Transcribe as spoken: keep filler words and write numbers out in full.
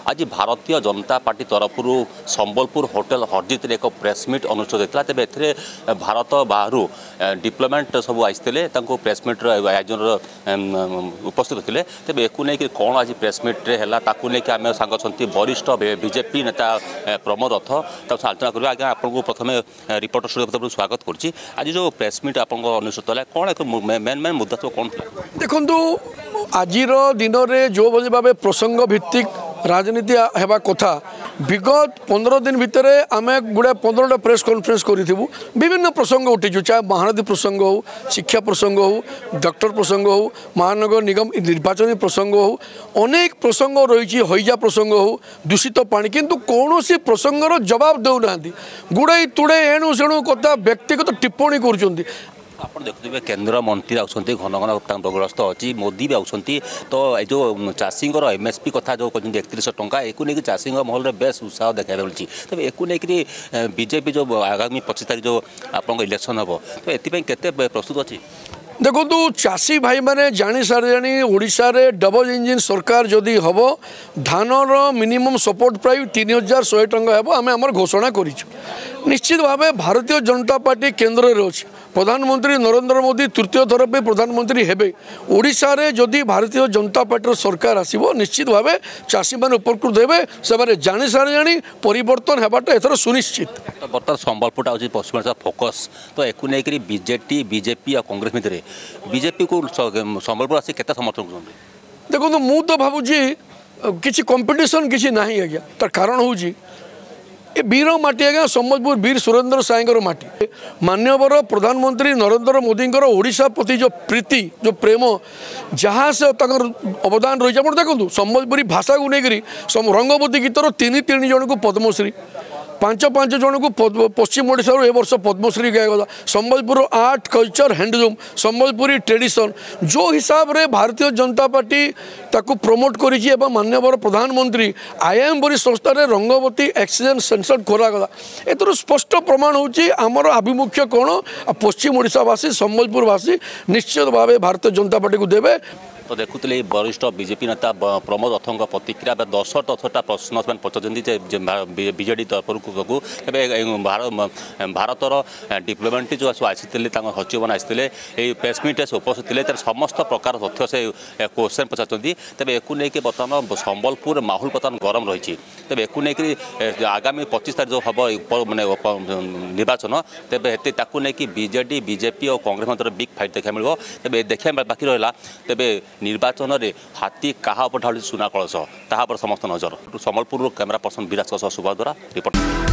आज भारतीय जनता पार्टी तरफ संबलपुर होटेल हरजित एक प्रेसमिट अनुष्ठित होता तेज ए भारत बाहर डिप्लोमेट सब आसते प्रेसमिट आयोजन उपस्थित होते तेज एक नहीं कौन आज प्रेसमिट्रे है लेकिन आम सांग वरिष्ठ बीजेपी नेता प्रमोद रथ तक आलोचना करेंगे। आज्ञा आपको प्रथम रिपोर्टर स्टूडियो स्वागत करुच्ची। आज जो प्रेसमिट आप अनुष्ठित है कौन एक मेन मेन मुद्दा सब कौन था देखु आज दिन में जो भाव प्रसंग भित्तिक राजनीति हेबा कथा विगत पंद्रह दिन भितर आम गुड़ा पंद्रह प्रेस कॉन्फ्रेंस करूँ विभिन्न प्रसंग उठीचु चाहे महानदी प्रसंग हो शिक्षा प्रसंग हो डॉक्टर प्रसंग हो महानगर निगम निर्वाचन प्रसंग हो अनेक प्रसंग रही हईजा प्रसंग हो दूषित पानी किंतु कौन सी प्रसंगर जवाब देना गुड़ाई तुड़े एणु सेणु कथा व्यक्तिगत टिप्पणी कर आप देखुए केन्द्र मंत्री आउंट घन घन रोगग्रस्त अच्छी मोदी भी आउंट तो जो चाषी एमएसपी कथा जो कहते एकतीस टंका एक नहीं चाषी महल में बेस उत्साह देखा मिली तेज एक नहीं बीजेपी जो आगामी पच्चीस तारीख जो आप इलेक्शन हम तो ये प्रस्तुत अच्छी देखो चाषी भाई मैंने जानी सारे ओडिशा रे डबल इंजिन सरकार जदि हम धानर मिनिमम सपोर्ट प्राइस तीन हजार शहे टंका हम आम आम घोषणा कर निश्चित भाव भारतीय जनता पार्टी केन्द्र में अच्छी प्रधानमंत्री नरेंद्र मोदी तृतीय थर पे प्रधानमंत्री हेबे ओडिशा रे जदि भारतीय जनता पार्टी सरकार आसीबो निश्चित भाव चाषी मैंने उपकृत हेबे से जानी सारे जानी परिवर्तन होगाटा एथर सुनिश्चित। तो बर्तमान संबलपुर हूँ पश्चिम फोकस तो एक नहीं बीजेपी बीजेपी और कांग्रेस भितर बीजेपी को संबलपुर आसी केते समर्थन कर देखो मु तो भावुची किसी कंपटीशन किसी ना आज्ञा तार कारण हूँ ए वीर माटी आज्ञा संबलपुर वीर सुरेंद्र साईंर माटी मान्यवर प्रधानमंत्री नरेंद्र मोदी ओडिशा प्रति जो प्रीति जो प्रेम जहाँ से अवदान रही है देखो संबलपुरी भाषा को लेकर रंगवती गीतर तीन तीन जन को पद्मश्री पांच पांच जन को पश्चिम ओडिशा ए वर्ष पद्मश्री गायगला Sambalpur art culture handloom Sambalpuri tradition जो हिसाब रे भारतीय जनता पार्टी ताकू प्रमोट करी मान्यवर प्रधानमंत्री आईएम बरी संस्था रंगवती एक्सीडेंट सेंटर खोलागला एतर स्पष्ट प्रमाण होची आमर आभिमुख्य कौन पश्चिम ओडिशावासी संबलपुरवासी निश्चित भाव भारतीय जनता पार्टी को देवे। तो देखुले वरिष्ठ बीजेपी नेता प्रमोद रथों प्रतिक्रिया दस दसटा प्रश्न से पचार बीजेडी तरफ भारतर डिप्लोमेट जो आसी सचिव मैंने आसते प्रेसमिट से उपस्थित थे समस्त प्रकार तथ्य से क्वेश्चन पचार तेज एक नहीं बर्तमान संबलपुर माहौल बर्तमान गरम रही तेज एक नहीं आगामी पच्चीस तारीख जो हम मैंने निर्वाचन तेज नहीं बीजेडी बीजेपी और कांग्रेस मध्य बिग फाइट देखा मिल तेज देखा बाकी रहा तेज निर्वाचन में हाथी क्या ढाली सुना कलश ता समस्त नजर संबलपुर कैमेरा पर्सन विराज सुभाष द्वारा रिपोर्ट।